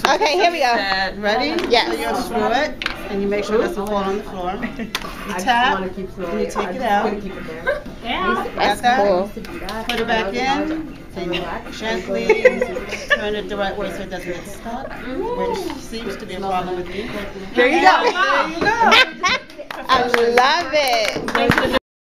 Okay, here we go. Ready? Yes. So you'll screw it, and you make sure it doesn't fall on the floor. You tap, and you take it out. That's cool. Put it back in. Gently turn it the right way so it doesn't get stuck, which seems to be a problem with me. There you go. There you go. I love it.